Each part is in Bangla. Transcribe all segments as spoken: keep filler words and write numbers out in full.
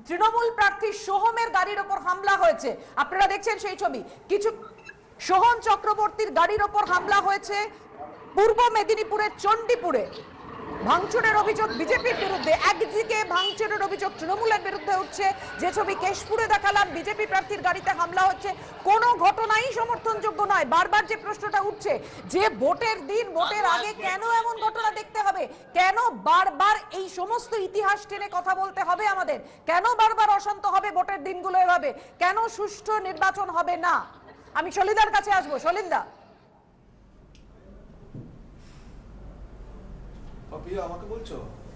তৃণমূল প্রার্থী সোহমের গাড়ির ওপর হামলা হয়েছে। আপনারা দেখছেন সেই ছবি। কিছু সোহন চক্রবর্তীর গাড়ির ওপর হামলা হয়েছে পূর্ব মেদিনীপুরের চণ্ডীপুরে। ভাঙচুরের অভিযোগ বিজেপির বিরুদ্ধে, একদিকে ভাঙচুরের অভিযোগ তৃণমূলের বিরুদ্ধে উঠছে। যে ছবি কেশপুরে দেখালাম, বিজেপি প্রার্থীর গাড়িতে হামলা হচ্ছে, কোনো ঘটনাই সমর্থনযোগ্য নয়। বারবার যে প্রশ্নটা উঠছে যে ভোটের দিন, ভোটের আগে কেন এমন ঘটনা দেখতে হবে, কেন বারবার এই সমস্ত ইতিহাস টেনে কথা বলতে হবে আমাদের, কেন বারবার অশান্ত হবে ভোটের দিনগুলো এভাবে, কেন সুষ্ঠু নির্বাচন হবে না। আমি সলিদার কাছে আসবো। সলিন্দা, পাপিয়া আমাকে বলছো?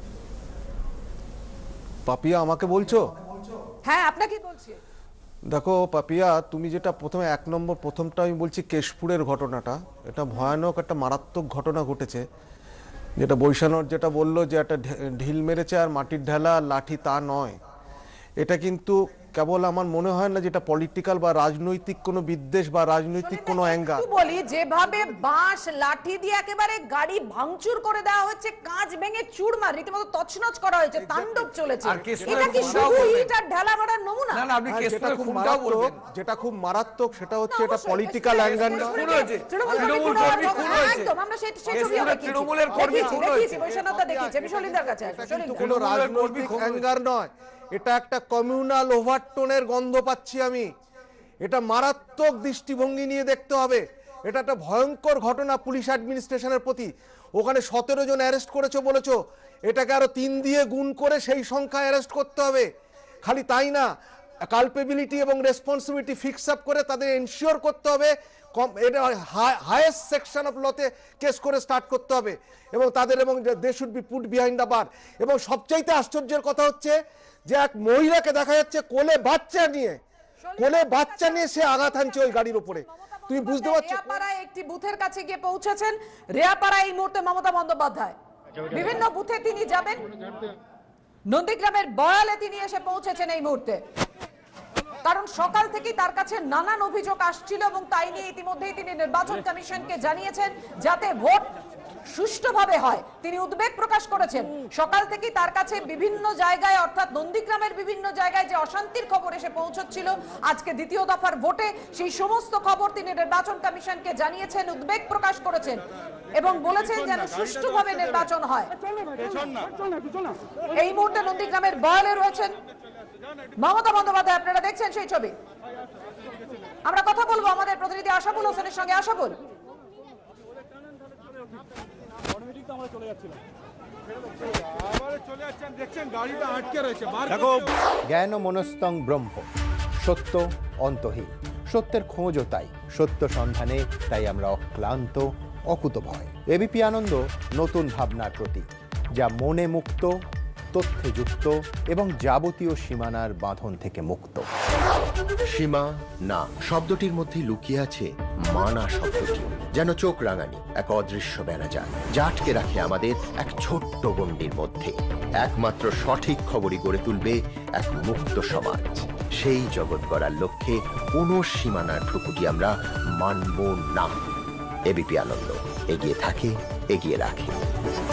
পাপিয়া আমাকে বলছো? হ্যাঁ, আপনাকে বলছি। দেখো পাপিয়া, তুমি যেটা প্রথমে এক নম্বর প্রথমটা আমি বলছি কেশপুরের ঘটনাটা, এটা ভয়ানক একটা মারাত্মক ঘটনা ঘটেছে। যেটা বৈশানর যেটা বললো যে একটা ঢিল মেরেছে আর মাটির ঢেলা লাঠি, তা নয়। এটা কিন্তু কেবল আমার মনে হয় না যেটা পলিটিক্যাল বা রাজনৈতিক কোনো বিদ্বেষ বা রাজনৈতিক কোনো অ্যাঙ্গার। বলি যেভাবে বাঁশ লাঠি দিয়ে একেবারে গাড়ি ভাঙচুর করে দেওয়া হচ্ছে, কাঁচ ভেঙে চুরমার রীতিমতো তছনছ করা হয়েছে, তাণ্ডব চলেছে। এটা কি শুধু ইট আর ঢালা মারার নমুনা? না না, আপনি কেশপুরের খুব খুনটাও বলবেন। যেটা খুব মারাত্মক সেটা হচ্ছে এটা পলিটিক্যাল অ্যাঙ্গার না। খুন হয়েছে, তৃণমূল কর্মী খুন হয়েছে। একদম, আমরা সেই সেই ছবি কেশপুরের তৃণমূলের কর্মী খুন হয়েছে। বৈশানতা দেখিয়েছে। আমি সলিন্দার কাছে আসবো। কিন্তু কোনো রাজনৈতিক অ্যাঙ্গার নয়, এটা একটা কমিউনাল ওভারটোনের গন্ধ পাচ্ছি আমি। এটা মারাত্মক দৃষ্টিভঙ্গি নিয়ে দেখতে হবে। এটা একটা ভয়ঙ্কর ঘটনা পুলিশ অ্যাডমিনিস্ট্রেশনের প্রতি। ওখানে সতেরো জন অ্যারেস্ট করেছো বলেছো, এটাকে আরো তিন দিয়ে গুণ করে সেই সংখ্যা অ্যারেস্ট করতে হবে। খালি তাই না, কালপেবিলিটি এবং রেসপন্সিবিলিটি ফিক্স আপ করে তাদের এনশিওর করতে হবে, এটা হাইয়েস্ট সেকশন অফ লতে কেস করে স্টার্ট করতে হবে এবং তাদের এবং they should be put behind the bar. এবং সবচাইতে আশ্চর্যের কথা হচ্ছে যে এক মহিলাকে দেখা যাচ্ছে কোলে বাচ্চা নিয়ে, কোলে বাচ্চা নিয়ে সে আঘাত হানছে ওই গাড়ির উপরে। তুমি বুঝতে পারছো? রেয়াপাড়ায় একটি বুথের কাছে গিয়ে পৌঁছেছেন। রেয়াপাড়ায় এই মুহূর্তে মমতা বন্দ্যোপাধ্যায় বিভিন্ন বুথে তিনি যাবেন। নন্দীগ্রামের বয়ালে তিনি এসে পৌঁছেছেন এই মুহূর্তে, কারণ সকাল থেকেই তার কাছে নানান অভিযোগ আসছিল এবং তাই নিয়ে ইতিমধ্যেই তিনি নির্বাচন কমিশনকে জানিয়েছেন যাতে ভোট সুষ্ঠুভাবে হয়। তিনি উদ্বেগ প্রকাশ করেছেন। সকাল থেকেই তার কাছে বিভিন্ন জায়গায়, অর্থাৎ নন্দীগ্রামের বিভিন্ন জায়গায় যে অশান্তির খবর এসে পৌঁছচ্ছিল আজকে দ্বিতীয় দফার ভোটে, সেই সমস্ত খবর তিনি নির্বাচন কমিশনকে জানিয়েছেন, উদ্বেগ প্রকাশ করেছেন এবং বলেছেন যেন সুষ্ঠুভাবে নির্বাচন হয়। এই মুহূর্তে নন্দীগ্রামের বয়ালে রয়েছেন মমতা বন্দ্যোপাধ্যায়। আপনারা দেখছেন সেই ছবি। আমরা কথা বলবো আমাদের প্রতিনিধি আশাবুল হোসেনের সঙ্গে। আশাবুল, জ্ঞান মনস্তং ব্রহ্ম, সত্য অন্তহীন। সত্যের খোঁজও তাই, সত্য সন্ধানে তাই আমরা অক্লান্ত, অকুতভয়। এবিপি আনন্দ নতুন ভাবনার প্রতীক, যা মনে মুক্ত, তথ্যে যুক্ত এবং যাবতীয় সীমানার বাঁধন থেকে মুক্ত। সীমা না শব্দটির মধ্যে লুকিয়ে আছে মানা শব্দটি, যেন চোখ রাঙানি এক অদৃশ্য বেড়াজাল, যা আটকে রাখে আমাদের এক ছোট্ট গণ্ডির মধ্যে। একমাত্র সঠিক খবরই গড়ে তুলবে এক মুক্ত সমাজ। সেই জগৎ গড়ার লক্ষ্যে কোনো সীমানার ঠুকুটি আমরা মানব না। এবিপি আনন্দ এগিয়ে থাকে, এগিয়ে রাখে।